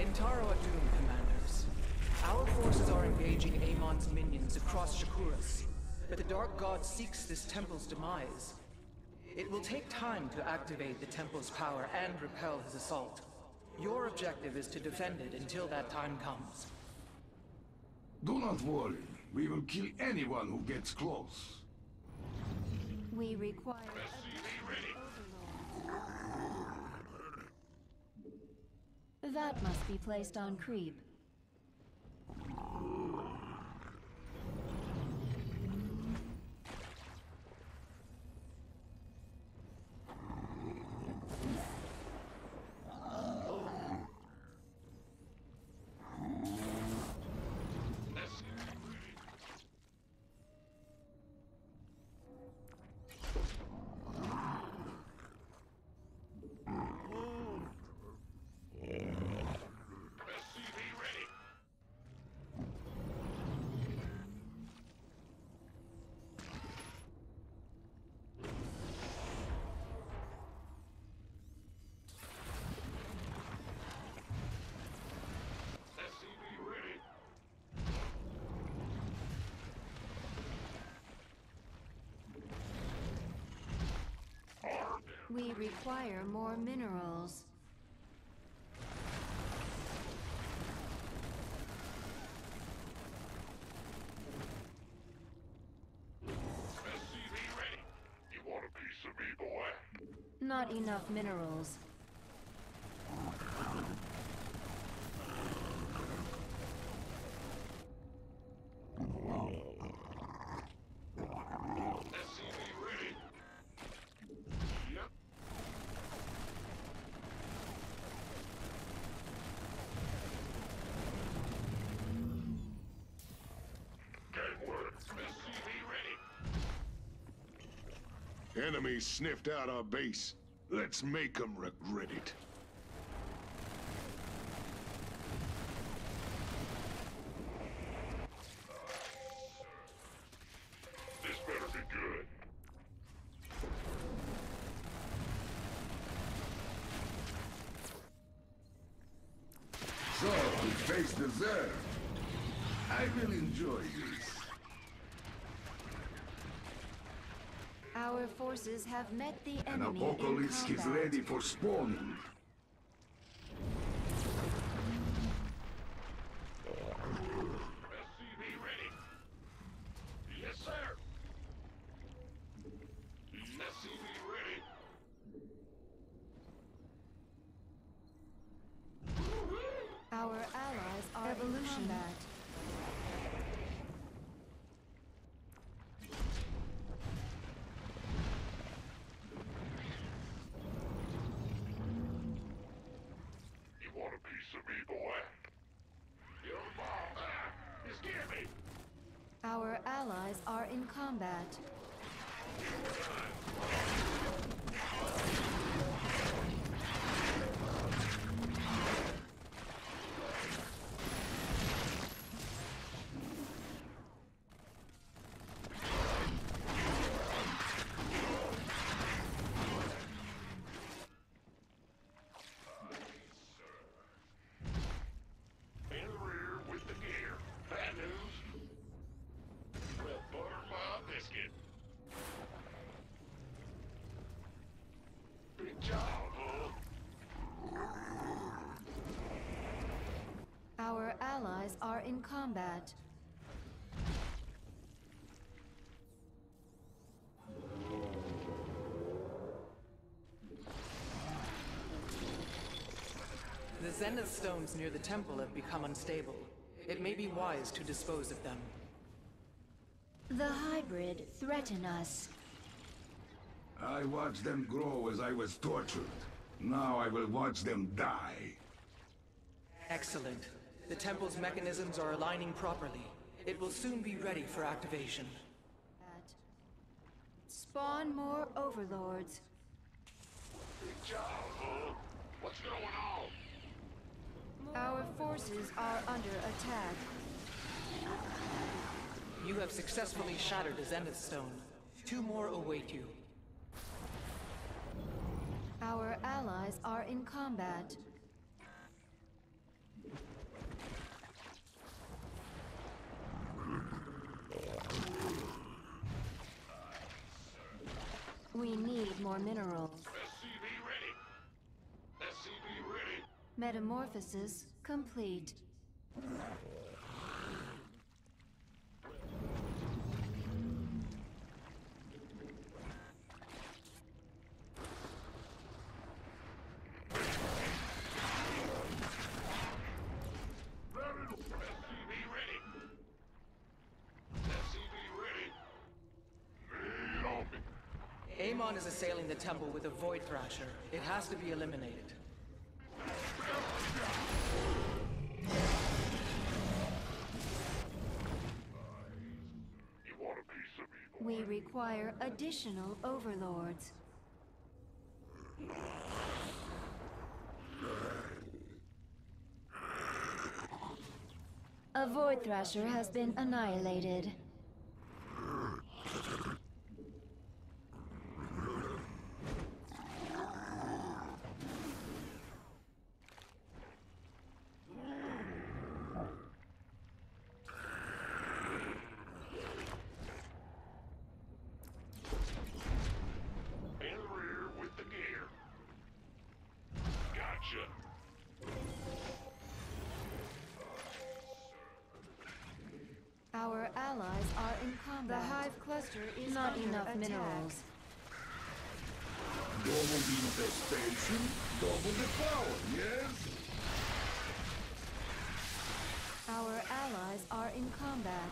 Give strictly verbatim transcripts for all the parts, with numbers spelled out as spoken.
Rintaro Adum, Commanders. Our forces are engaging Amon's minions across Shakuras, but the Dark God seeks this temple's demise. It will take time to activate the temple's power and repel his assault. Your objective is to defend it until that time comes. Do not worry. We will kill anyone who gets close. We require a That must be placed on creep. We require more minerals. S C V ready. You want a piece of me, boy? Not enough minerals. S C V ready. Yep. Game word. S C V ready. Enemies sniffed out our base. Let's make them regret it. This better be good. So, we face the Zerg. I will enjoy this. Our forces have met the An enemy in Apocalypse is combat. ready for spawning. S C V ready. Yes, sir. S C V ready. Our allies are Evolution. in combat. You want a piece of me, boy? Get on the ball. Ah, you scared me. Our allies are in combat. In the rear with the gear. Bad news. Well, butter my biscuit. Big job, huh? Our allies are in combat. The Zenith stones near the temple have become unstable. It may be wise to dispose of them. The hybrid threaten us. I watched them grow as I was tortured. Now I will watch them die. Excellent. The temple's mechanisms are aligning properly. It will soon be ready for activation. Spawn more overlords. Big job, huh? What's going on? Our forces are under attack. You have successfully shattered a Zenith stone. Two more await you. Our allies are in combat. more minerals. S C V ready. S C V ready. Metamorphosis complete. Amon is assailing the temple with a Void Thrasher. It has to be eliminated. You want a piece of me, boy? We require additional overlords. A Void Thrasher has been annihilated. In the rear with the gear. Gotcha. Our allies are in combat. The Hive cluster is not enough attack. Minerals. Double the infestation, double the power, yes? Our allies are in combat.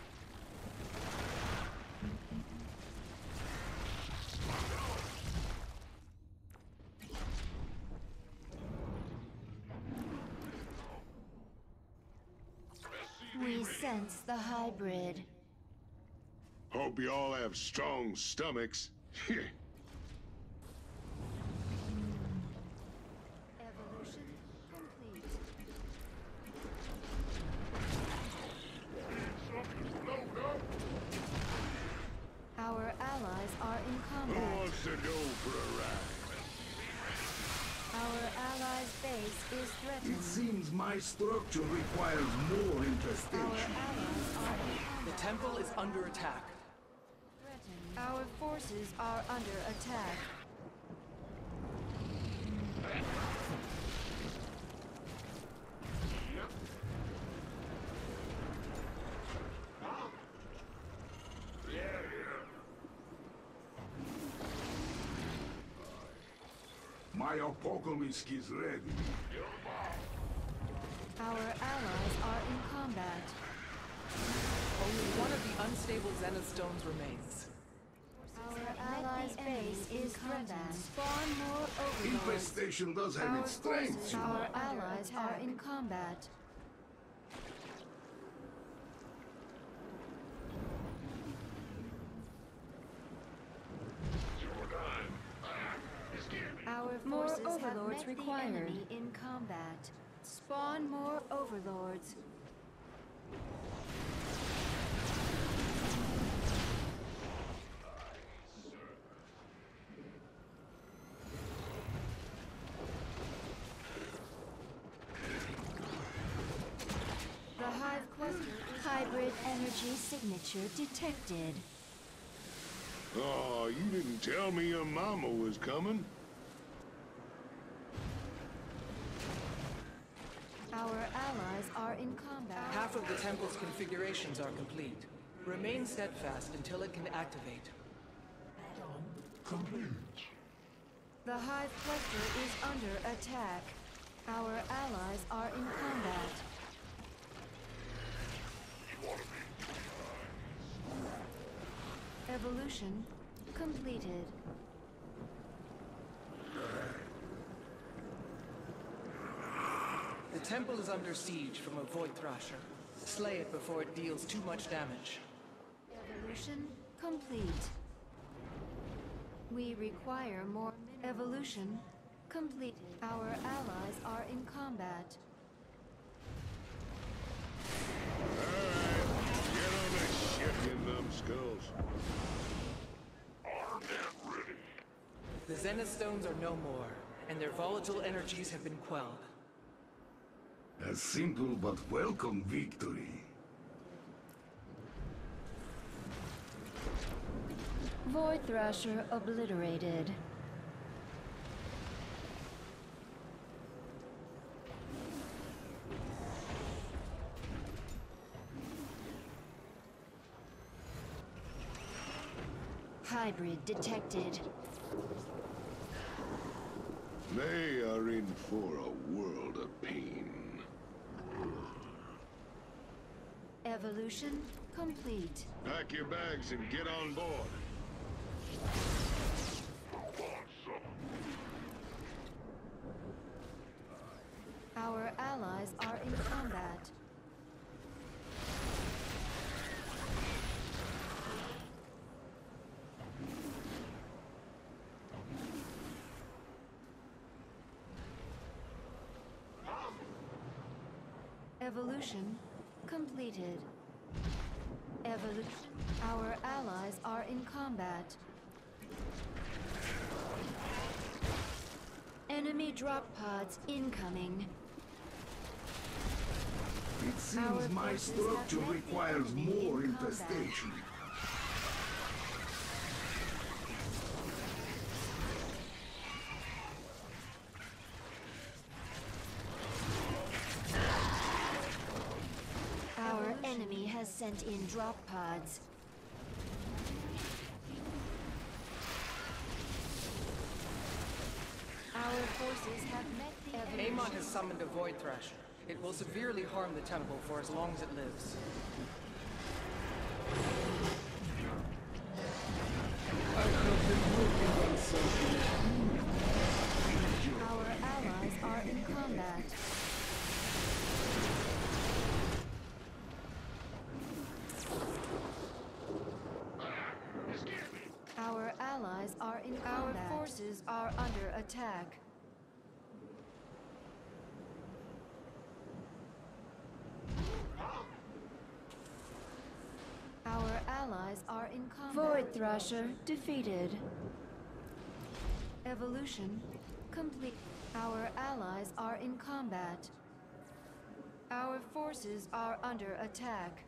We sense the hybrid. Hope you all have strong stomachs. Evolution complete. Our allies are in Who combat. wants to go for a ride? Our allies' base is It threatened. seems my structure requires more Our infestation. allies are in The combat. temple is under attack. Threatened. Our forces are under attack. My Apocalypse is ready. Our allies are in combat. Only one of the unstable Zenith stones remains. Our allies' base is threatened. Spawn more overlords. Infestation does have Our its strengths, forces, you know. our allies are in combat. Our more overlords required. In combat. Spawn more overlords. The Hive cluster is hybrid energy signature detected. Oh, you didn't tell me your mama was coming. Our allies are in combat. Half of the temple's configurations are complete. Remain steadfast until it can activate. The Hive cluster is under attack. Our allies are in combat. Evolution completed. The temple is under siege from a Void Thrasher. Slay it before it deals too much damage. Evolution complete. We require more evolution complete. Our allies are in combat. Alright, get on that ship, you numbskulls. Armed and ready. The Zenith stones are no more, and their volatile energies have been quelled. A simple but welcome victory. Void Thrasher obliterated. Hybrid detected. They are in for a world of pain. Evolution complete. Pack your bags and get on board. Our allies are in combat. Evolution completed. Evolution. Our allies are in combat. Enemy drop pods incoming. It Our seems my forces structure have met the requires enemy more in combat. infestation. Our enemy has sent in drop pods. Our forces have met the enemy. Amon has summoned a Void Thrasher. It will severely harm the temple for as long as it lives. Our allies are in combat. Our allies are in combat. Our forces are under attack. Our allies are in combat. Void Thrasher defeated. Evolution complete. Our allies are in combat. Our forces are under attack.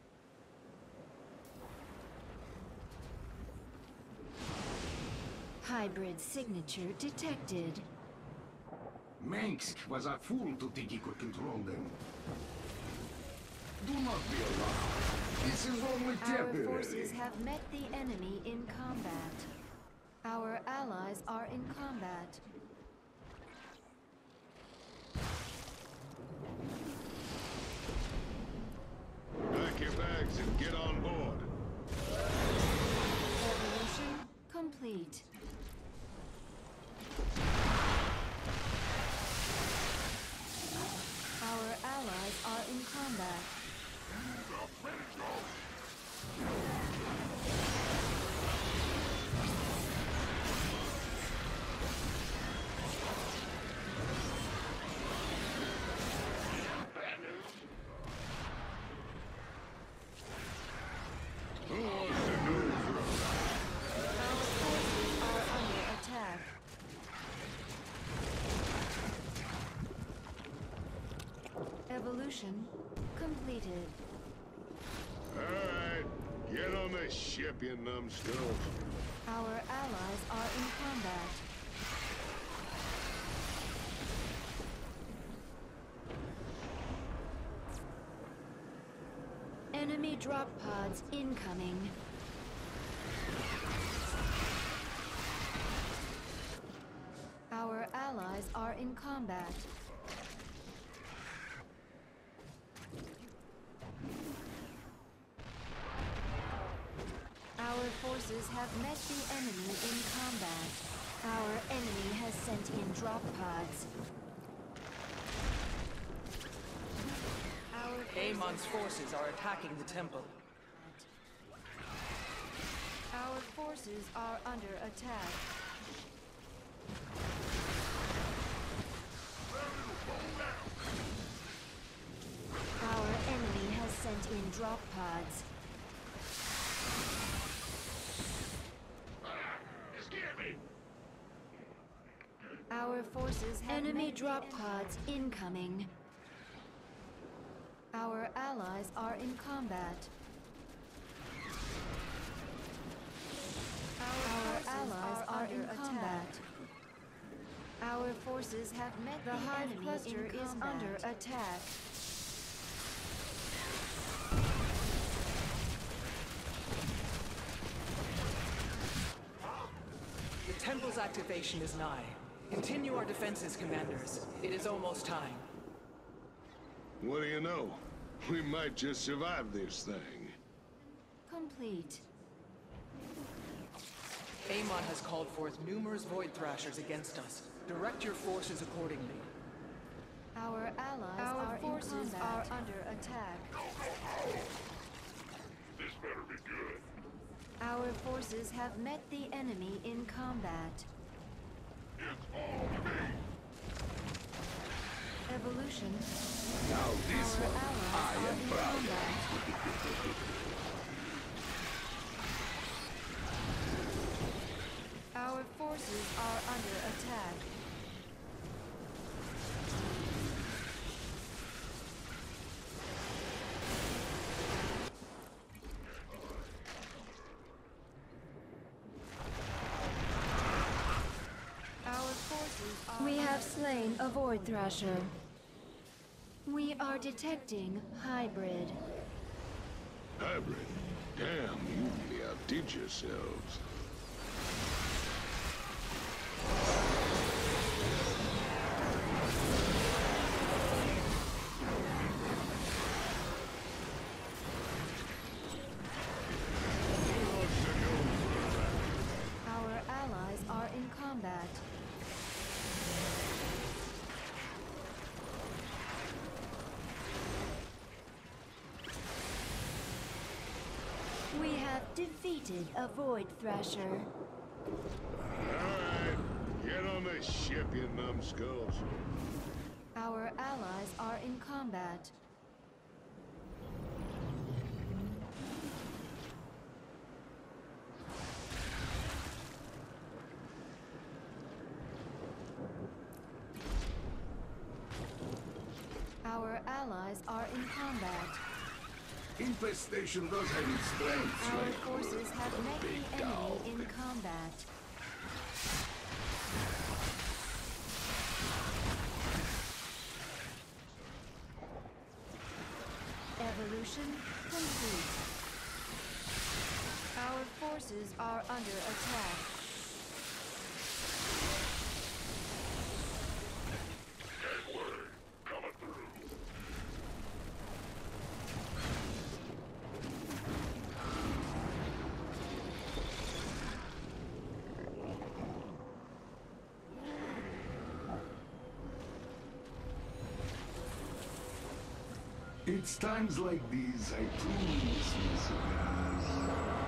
Hybrid signature detected. Mengsk was a fool to think he could control them. Do not be alarmed. This is only Our temporary. forces have met the enemy in combat. Our allies are in combat. Pack your bags and get on board. Evolution complete. Our allies are in combat. Who wants to go first? Our forces are under attack. Evolution completed. Alright, get on the ship, you numbskulls. Our allies are in combat. Enemy drop pods incoming. Our allies are in combat. Our forces have met the enemy in combat. Our enemy has sent in drop pods. Our Amon's forces are attacking the temple. Our forces are under attack. Our enemy has sent in drop pods. Our forces have enemy drop pods incoming. Our allies are in combat. forces have met the Hive Cluster is under attack. The temple's activation is nigh. Continue our defenses, commanders. It is almost time. What do you know? We might just survive this thing. Complete. Amon has called forth numerous Void Thrashers against us. Direct your forces accordingly. Our allies Our are forces in combat. are under attack. This better be good. Our forces have met the enemy in combat. Evolution. Now this Our one, allies I are am in proud of. combat. Our forces are under attack. Our forces are We have under slain a Void Thrasher. We are detecting hybrid. Hybrid. Damn, you really outdid yourselves. Our allies are in combat. We have defeated a Void Thrasher. Alright, get on the ship, you numbskulls. Our allies are in combat. Our allies are in combat. Infestation does have its strengths, Our like forces have met big the enemy dog. in combat. Evolution complete. Our forces are under attack. Coming through. It's times like these I truly miss my cigars.